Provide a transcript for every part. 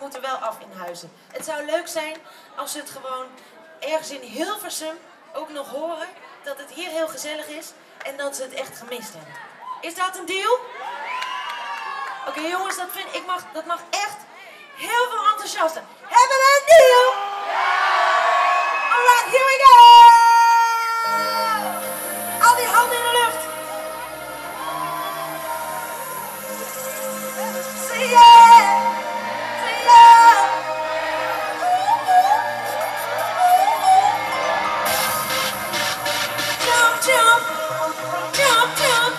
moet er wel af in Huizen. Het zou leuk zijn als ze het gewoon ergens in Hilversum ook nog horen dat het hier heel gezellig is en dat ze het echt gemist hebben. Is dat een deal? Oké, jongens, dat mag echt heel veel enthousiaster. Hebben we een deal? Alright, here we go! Al die handen in de lucht. Say yeah! Say yeah! Jump, jump! Jump, jump!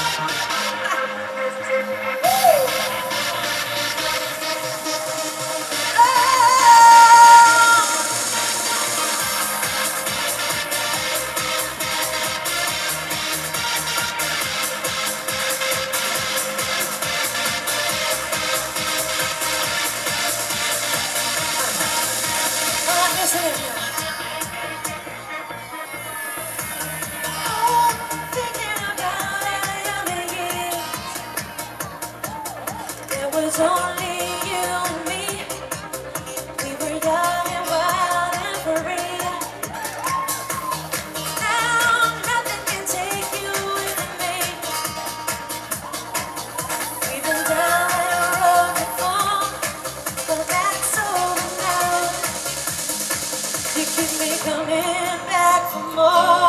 It's only you and me. We were young and wild and free. Now nothing can take you away from me. We've been down that road before, but that's over now. You keep me coming back for more.